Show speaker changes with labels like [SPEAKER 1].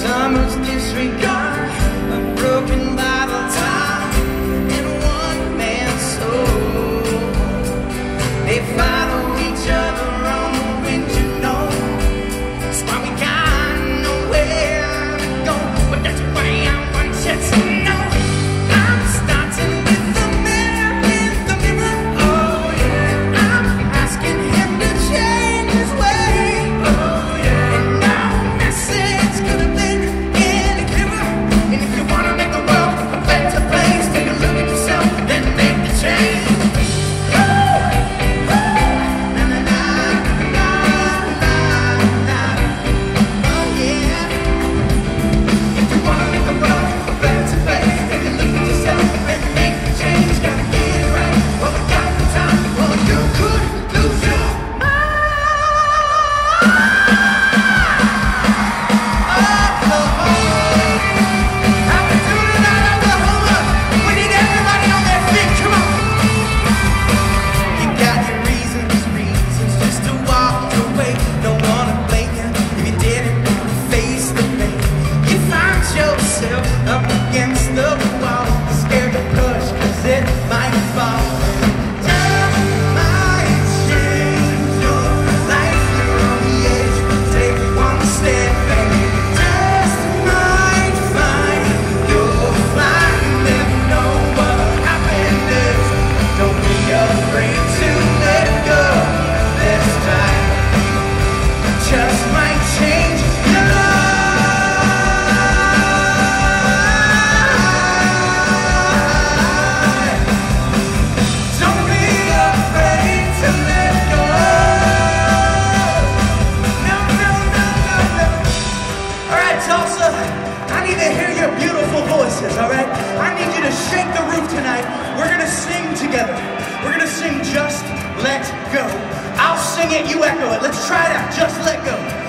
[SPEAKER 1] Summer's disregard, a broken bottle top, and one man's soul. They follow each other on the wind, you know. That's why we got nowhere to go. But that's why I want you to know. I'm starting with the mirror in the mirror. Oh yeah. I'm asking him to change his way. Oh yeah. And now message could have been any clearer. And if you wanna make the world a better place, take a look at yourself, then make the change. Up against the wall, scared to push, 'cause it might fall. Time might change your life, you're on the edge. Take one step, baby. Just might find you'll fly. Never know what happiness. Don't be afraid to let go this time. Just might change your life. Tulsa, I need to hear your beautiful voices, all right? I need you to shake the roof tonight. We're gonna sing together. We're gonna sing Just Let Go. I'll sing it, you echo it. Let's try it out. Just let go.